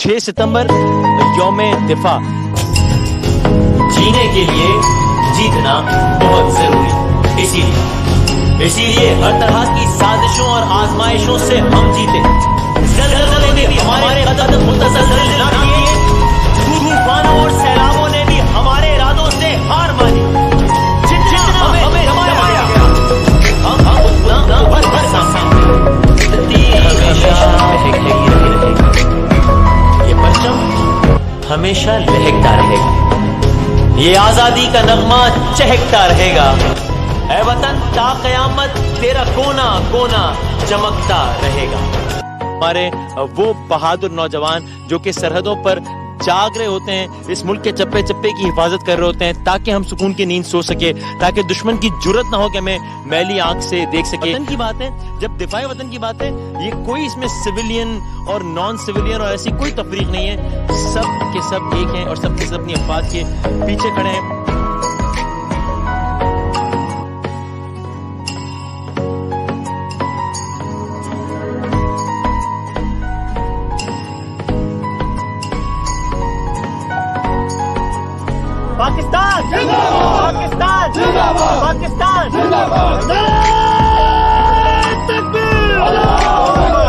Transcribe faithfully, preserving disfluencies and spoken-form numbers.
छह सितंबर यौम दिफा। जीने के लिए जीतना बहुत जरूरी, इसीलिए इसीलिए हर तरह की साजिशों और आजमाइशों से हम जीते। ज़लज़ले ने भी हमारे कदम मुतज़लज़ल ना किए, तूफानों और सैलाबों ने भी हमारे इरादों से हार मानी। जितना हमें दबाया गया, हम हम उतना भर भर सामने हमेशा लहकती रहेगी। ये परचम हमेशा लहकता रहेगा, ये आजादी का नगमा चहकता रहेगा। ऐ वतन ता कयामत तेरा कोना कोना चमकता रहेगा। हमारे वो बहादुर नौजवान जो कि सरहदों पर जाग रहे होते हैं, इस मुल्क के चप्पे चप्पे की हिफाजत कर रहे होते हैं, ताकि हम सुकून की नींद सो सके, ताकि दुश्मन की जुर्रत ना हो कि हमें मैली आंख से देख सके। वतन की बात है, जब दिफाए वतन की बात है, ये कोई इसमें सिविलियन और नॉन सिविलियन और ऐसी कोई तफरीक नहीं है। सब के सब एक हैं और सब के सब अपनी अफवाद के पीछे खड़े हैं। पाकिस्तान जिंदाबाद, पाकिस्तान जिंदाबाद, पाकिस्तान जिंदाबाद। नारे तकबीर।